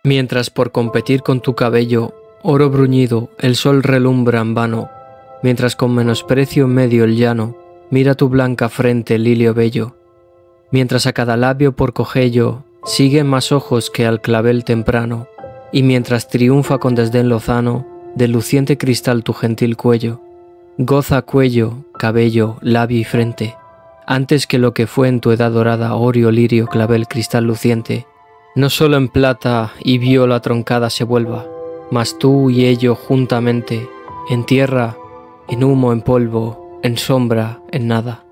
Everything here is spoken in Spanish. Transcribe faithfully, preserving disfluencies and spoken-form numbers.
Mientras por competir con tu cabello, oro bruñido, el sol relumbra en vano, mientras con menosprecio en medio el llano, mira tu blanca frente el lilio bello, mientras a cada labio por cogello siguen más ojos que al clavel temprano, y mientras triunfa con desdén lozano del luciente cristal tu gentil cuello, goza cuello, cabello, labio y frente, antes que lo que fue en tu edad dorada orio, lirio, clavel, cristal luciente, no solo en plata y viola troncada se vuelva, mas tú y ello juntamente, en tierra, en humo, en polvo, en sombra, en nada.